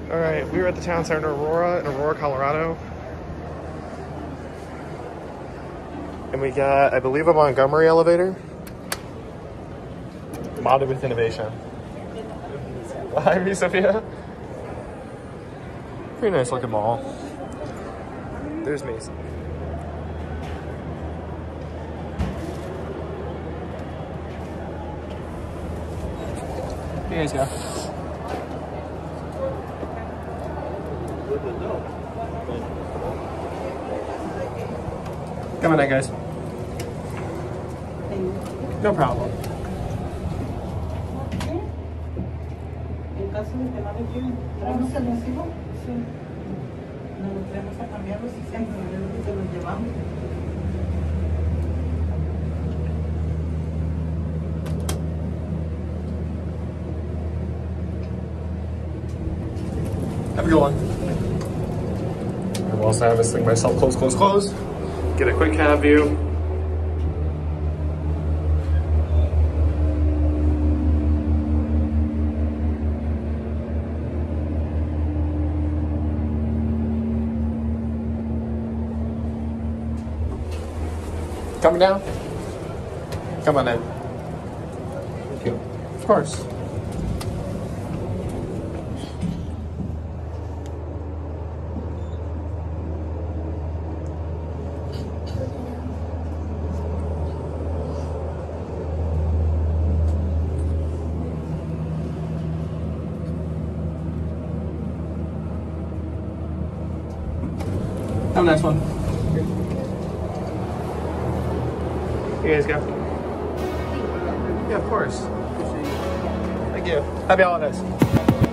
All right, we were at the town center Aurora in Aurora, Colorado. And we got, I believe, a Montgomery elevator. Modded with innovation. Hi, me, Sophia. Pretty nice looking mall. There's Mason. Here you guys go. Come on in, guys. No problem. En caso de que no le queden, traemos el recibo, sí. Nos lo traemos a cambiarlos y siempre se los llevamos. Have a good one. And we'll also have this thing myself, close, close, close. Get a quick cab view. Coming down? Come on in. Thank you. Of course. Have a nice one. You guys go. Yeah, of course. Thank you. Happy holidays.